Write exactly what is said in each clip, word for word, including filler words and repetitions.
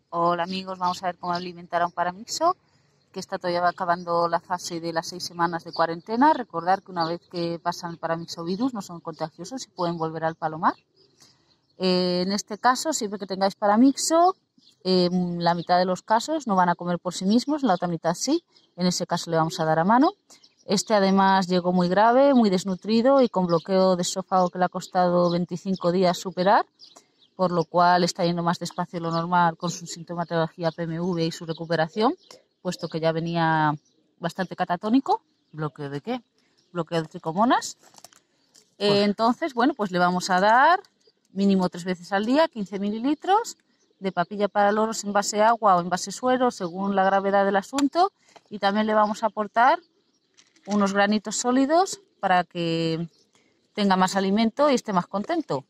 Hola amigos, vamos a ver cómo alimentar a un paramixo que está todavía acabando la fase de las seis semanas de cuarentena. Recordar que una vez que pasan el paramixovirus no son contagiosos y pueden volver al palomar. Eh, en este caso, siempre que tengáis paramixo, eh, la mitad de los casos no van a comer por sí mismos, la otra mitad sí. En ese caso le vamos a dar a mano. Este además llegó muy grave, muy desnutrido y con bloqueo de esófago que le ha costado veinticinco días superar, por lo cual está yendo más despacio de lo normal con su sintomatología P M V y su recuperación, puesto que ya venía bastante catatónico. ¿Bloqueo de qué? Bloqueo de tricomonas. Pues... Eh, entonces, bueno, pues le vamos a dar mínimo tres veces al día, quince mililitros de papilla para loros en base agua o en base suero, según la gravedad del asunto. Y también le vamos a aportar unos granitos sólidos para que tenga más alimento y esté más contento.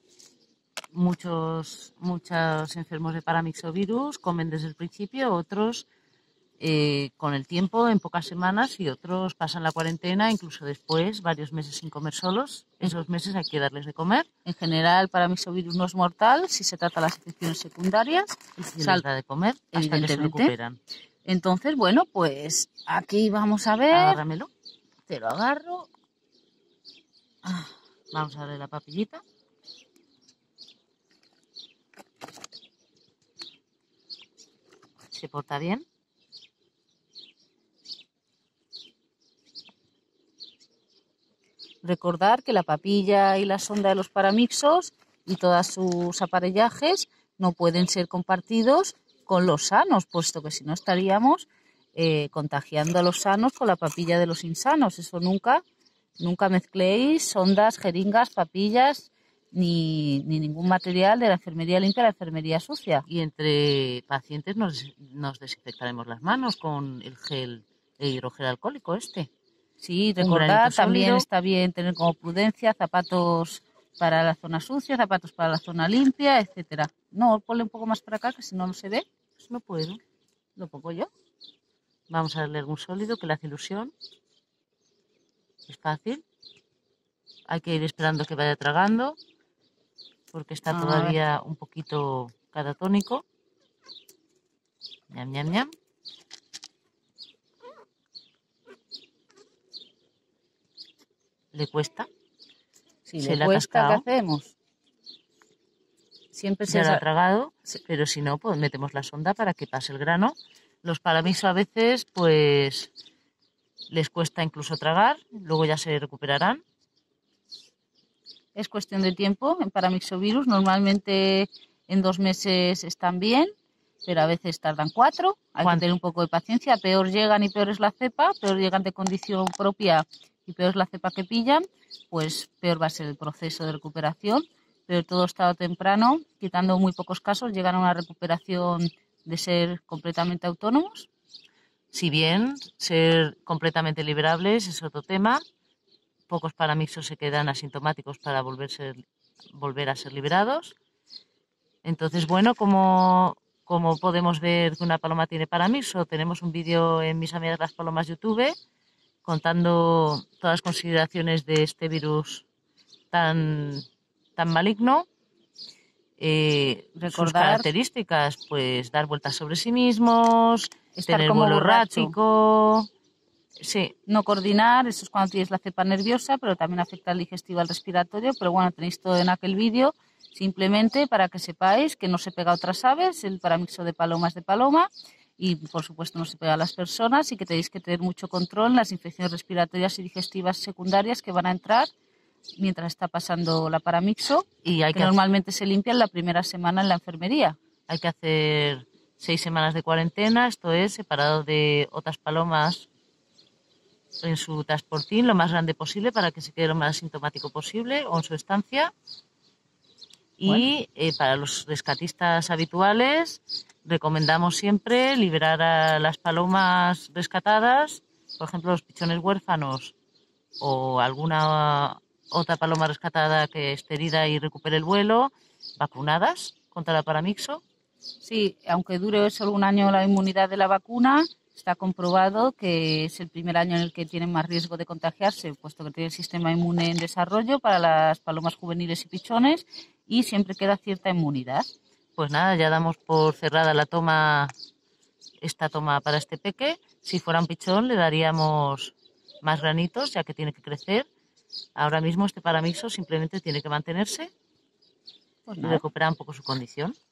Muchos, muchos enfermos de paramixovirus comen desde el principio, otros eh, con el tiempo, en pocas semanas, y otros pasan la cuarentena, incluso después, varios meses sin comer solos. Esos meses hay que darles de comer. En general, el paramixovirus no es mortal si se trata de las infecciones secundarias. Y se les da de comer hasta que se recuperan. Entonces, bueno, pues aquí vamos a ver. Agárramelo. Te lo agarro. Ah, vamos a darle la papillita. ¿Se porta bien? Recordar que la papilla y la sonda de los paramixos y todos sus aparellajes no pueden ser compartidos con los sanos, puesto que si no estaríamos eh, contagiando a los sanos con la papilla de los insanos. Eso nunca, nunca mezcléis sondas, jeringas, papillas, ni, ni ningún material de la enfermería limpia a la enfermería sucia. Y entre pacientes nos, nos desinfectaremos las manos con el gel de hidrogel alcohólico este. Sí, recordar, también está bien tener como prudencia zapatos para la zona sucia, zapatos para la zona limpia, etcétera. No, ponle un poco más para acá, que si no, no se ve. Pues no puedo. Lo pongo yo. Vamos a darle algún sólido que le hace ilusión. Es fácil. Hay que ir esperando que vaya tragando, porque está todavía un poquito catatónico. Ñam, ñam, ñam. ¿Le cuesta? Si le, le cuesta, ¿qué hacemos? Siempre se ya lo ha tragado, pero si no, pues metemos la sonda para que pase el grano. Los paramixos a veces, pues, les cuesta incluso tragar, luego ya se recuperarán. Es cuestión de tiempo en paramixovirus. Normalmente en dos meses están bien, pero a veces tardan cuatro. Hay que tener un poco de paciencia. Peor llegan y peor es la cepa, peor llegan de condición propia y peor es la cepa que pillan, pues peor va a ser el proceso de recuperación. Pero todo estado temprano, quitando muy pocos casos, llegan a una recuperación de ser completamente autónomos. Si bien ser completamente liberables es otro tema, pocos paramixos se quedan asintomáticos para volverse, volver a ser liberados. Entonces, bueno, como, como podemos ver que una paloma tiene paramixo, tenemos un vídeo en Mis Amigas las Palomas YouTube contando todas las consideraciones de este virus tan, tan maligno. Eh, Recordar, sus características, pues dar vueltas sobre sí mismos, estar tener como vuelo borracho. errático, sí. No coordinar, eso es cuando tienes la cepa nerviosa, pero también afecta al digestivo, al respiratorio. Pero bueno, tenéis todo en aquel vídeo, simplemente para que sepáis que no se pega a otras aves, el paramixo de paloma es de paloma, y por supuesto no se pega a las personas, y que tenéis que tener mucho control en las infecciones respiratorias y digestivas secundarias que van a entrar mientras está pasando la paramixo, y hay que, que normalmente hacer... se limpian la primera semana en la enfermería. Hay que hacer seis semanas de cuarentena, esto es, separado de otras palomas en su transportín lo más grande posible para que se quede lo más asintomático posible o en su estancia. Y bueno, eh, para los rescatistas habituales recomendamos siempre liberar a las palomas rescatadas, por ejemplo los pichones huérfanos o alguna otra paloma rescatada que esté herida y recupere el vuelo, vacunadas contra la paramixo. Sí, aunque dure solo un año la inmunidad de la vacuna, está comprobado que es el primer año en el que tienen más riesgo de contagiarse, puesto que tiene el sistema inmune en desarrollo para las palomas juveniles y pichones, y siempre queda cierta inmunidad. Pues nada, ya damos por cerrada la toma, esta toma para este peque. Si fuera un pichón le daríamos más granitos, ya que tiene que crecer. Ahora mismo este paramixo simplemente tiene que mantenerse Pues y nada. recuperar un poco su condición.